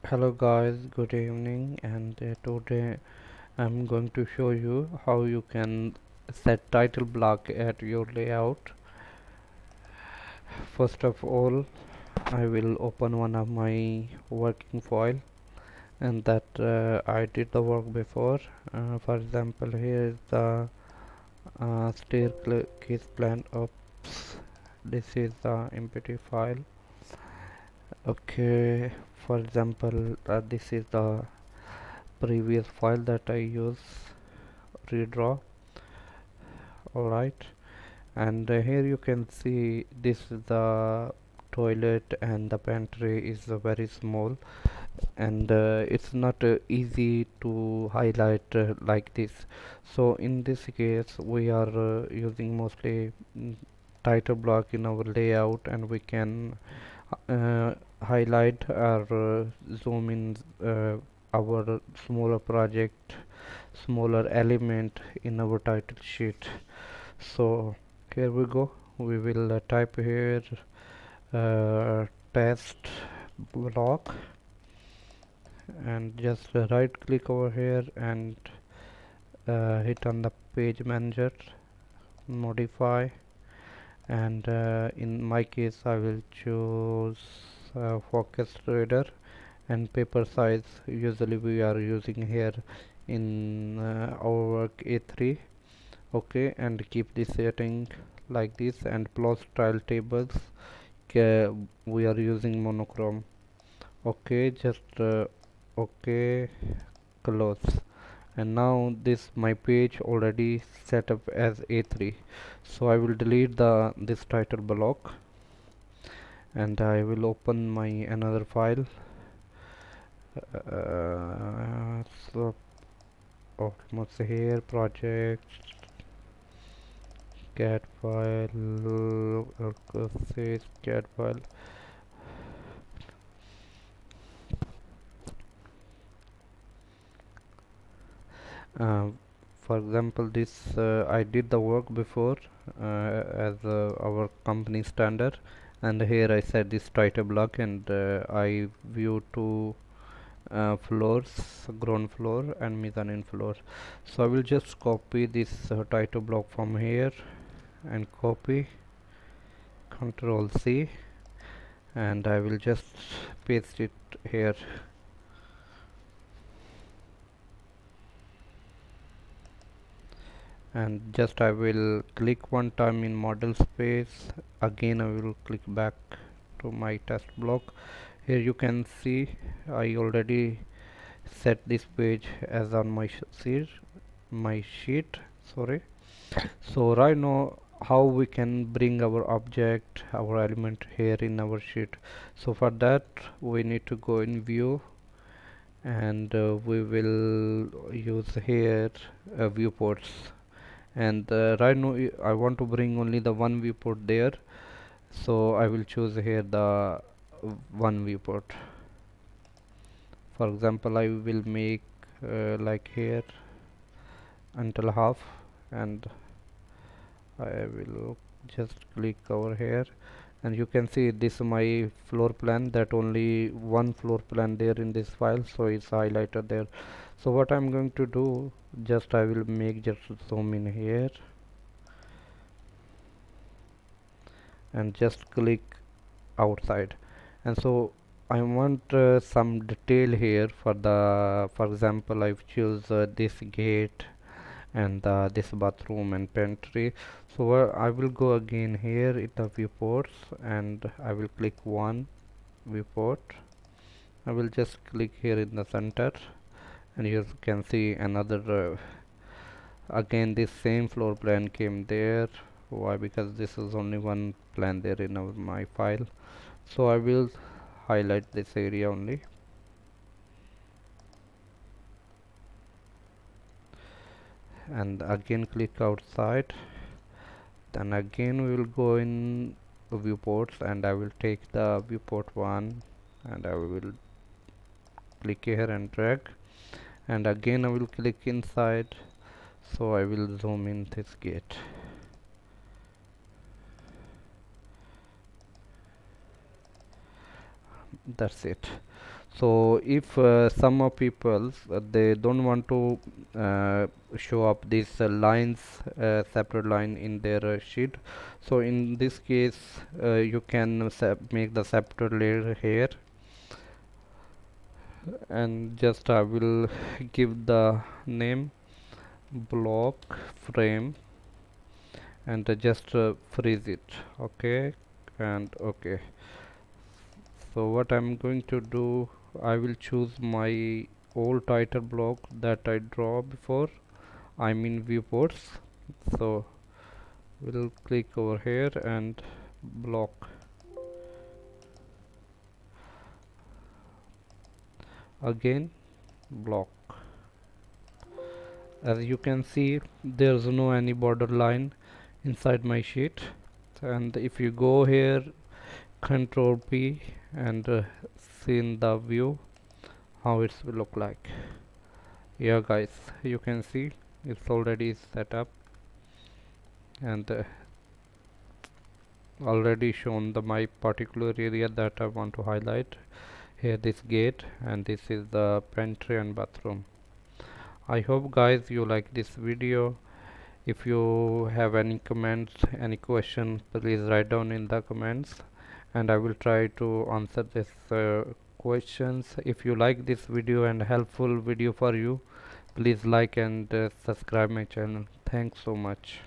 Hello guys, good evening, and today I'm going to show you how you can set title block at your layout. First of all, I will open one of my working file and that I did the work before. For example, here is the staircase plan. Oops, this is the empty file. Okay, for example, this is the previous file that I use redraw. Alright, and here you can see this is the toilet and the pantry is very small, and it's not easy to highlight like this. So in this case we are using mostly title block in our layout, and we can uh, highlight or zoom in our smaller project, smaller element in our title sheet. So here we go. We will type here test block, and just right click over here and hit on the page manager, modify, and in my case I will choose focus radar and paper size. Usually we are using here in our work A3. Okay, and keep this setting like this, and plot style tables, we are using monochrome. Okay, just okay, close. And now this my page already set up as A3, so I will delete the this title block and I will open my another file. So almost here, project cat file, says cat file. uh, for example, this I did the work before as our company standard, and here I set this title block, and I view two floors, ground floor and mezzanine floor. So I will just copy this title block from here and copy, Control C, and I will just paste it here. And just I will click one time in model space, again I will click back to my test block. Here you can see I already set this page as on my sheet, sorry. So right now how we can bring our object, our element here in our sheet. So for that we need to go in view, and we will use here viewports, and right now I want to bring only the one viewport there, so I will choose here the one viewport. For example, I will make like here until half, and I will just click over here, and you can see this is my floor plan, that only one floor plan there in this file, so it's highlighted there. So what I'm going to do, just I will make just zoom in here and just click outside, and so I want some detail here for the, for example, I've choose this gate and this bathroom and pantry. So I will go again here in the viewports, and I will click one viewport. I will just click here in the center, and you can see another again this same floor plan came there. Why? Because this is only one plan there in my file. So I will highlight this area only, and again click outside. Then again we will go in viewports, and I will take the viewport one, and I will click here and drag, and again I will click inside, so I will zoom in this gate. That's it. So if some of people they don't want to show up these lines, separate line in their sheet, so in this case you can make the separate layer here, and just I will give the name block frame, and just freeze it. Okay, and okay. So what I'm going to do, I will choose my old title block that I draw before, I mean viewports. So we'll click over here and block. Again block. As you can see, there's no any border line inside my sheet, and if you go here, Control P, and see in the view how it will look like. Yeah guys, you can see it's already set up, and already shown the my particular area that I want to highlight. Here this gate, and this is the pantry and bathroom. I hope guys you like this video. If you have any comments, any question, please write down in the comments, and I will try to answer this questions. If you like this video and helpful video for you, please like and subscribe my channel. Thanks so much.